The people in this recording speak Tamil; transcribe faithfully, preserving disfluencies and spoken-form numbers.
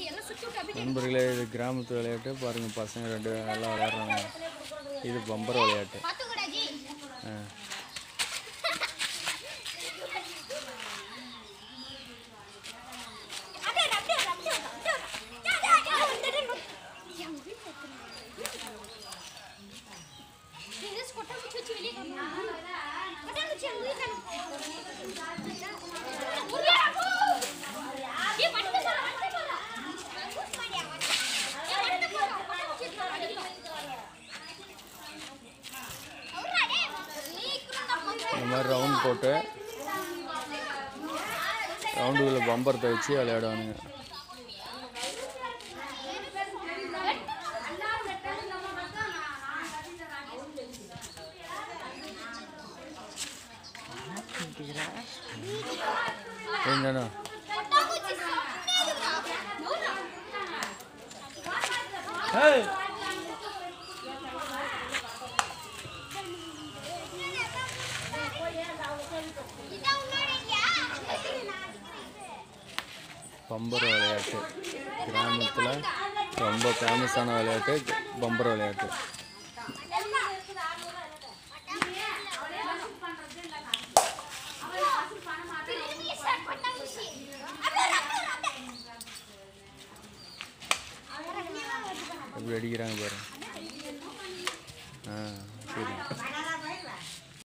நண்பர்களே, இது கிராமத்து விளையாட்டு பாருங்க. பசங்க ரெண்டு நல்லா விளையாடுறாங்க. இது பம்பர விளையாட்டு. இந்த மாதிரி ரவுண்ட் போட்டு ரவுண்டுக்குள்ள பம்பரத்தை வச்சு விளையாடுவானுங்க. என்னன்னா பம்பர விளையாட்டு கிராமத்தில் ரொம்ப ஃபேமஸான விளையாட்டு பம்பர விளையாட்டு. எப்படி அடிக்கிறாங்க பாருங்க. ஆ சரி.